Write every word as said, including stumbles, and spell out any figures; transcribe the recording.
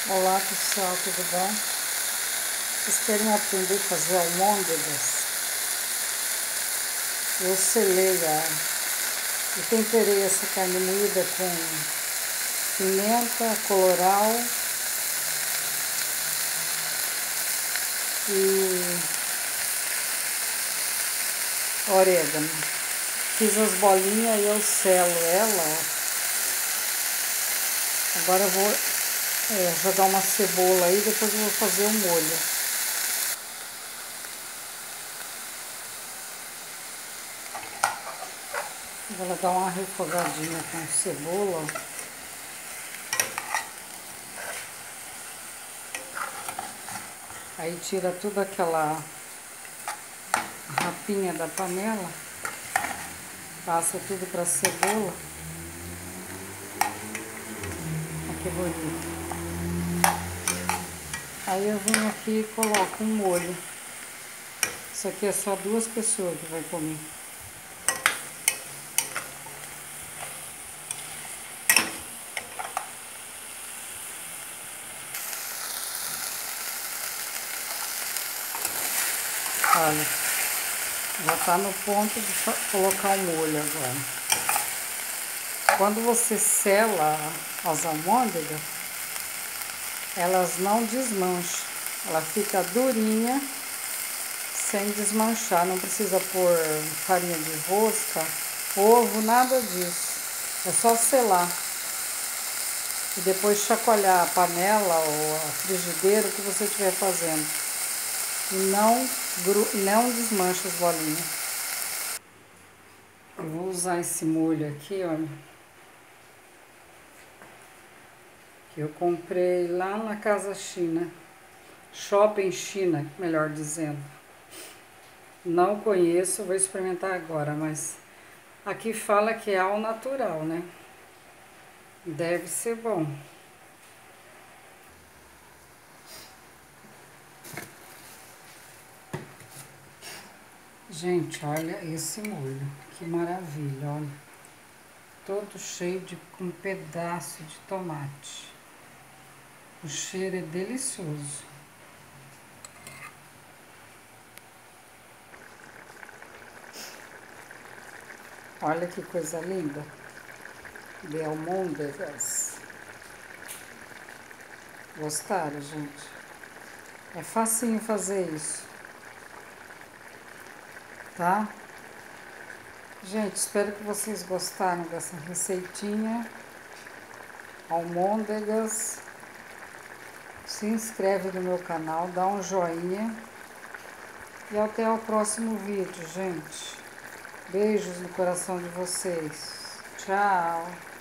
Olá pessoal, tudo bom? Vocês querem aprender a fazer almôndegas? Eu selei a... Eu temperei essa carne moída com pimenta, colorau e orégano. Fiz as bolinhas e eu selo ela, ó. Agora eu vou é, jogar uma cebola aí, depois eu vou fazer o molho. Vou dar uma refogadinha com cebola. Aí tira toda aquela rapinha da panela. Passa tudo pra cebola. Olha que bonito. Aí eu venho aqui e coloco um molho. Isso aqui é só duas pessoas que vai comer. Olha, já tá no ponto de colocar o molho agora. Quando você sela as almôndegas, elas não desmancham. Ela fica durinha, sem desmanchar. Não precisa pôr farinha de rosca, ovo, nada disso. É só selar. E depois chacoalhar a panela ou a frigideira, o que você estiver fazendo. E não, não desmancha as bolinhas. Eu vou usar esse molho aqui, olha. Que eu comprei lá na Casa China. Shopping China, melhor dizendo. Não conheço, vou experimentar agora, mas aqui fala que é ao natural, né? Deve ser bom. Gente, olha esse molho, que maravilha, olha. Todo cheio de um pedaço de tomate. O cheiro é delicioso. Olha que coisa linda. De almôndegas. Gostaram, gente? É facinho fazer isso. Tá? Gente, espero que vocês gostaram dessa receitinha. Almôndegas. Se inscreve no meu canal, dá um joinha. E até o próximo vídeo, gente. Beijos no coração de vocês. Tchau.